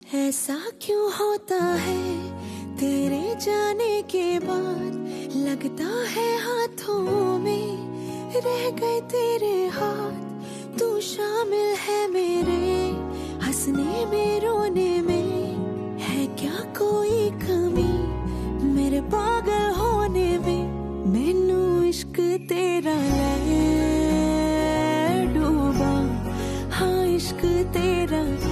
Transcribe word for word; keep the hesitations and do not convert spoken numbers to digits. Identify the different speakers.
Speaker 1: ऐसा क्यों होता है तेरे जाने के बाद, लगता है हाथों में रह गए तेरे हाथ। तू शामिल है मेरे हंसने में रोने में, है क्या कोई कमी मेरे पागल होने में। मैनू इश्क तेरा ले डूबा, हाँ इश्क तेरा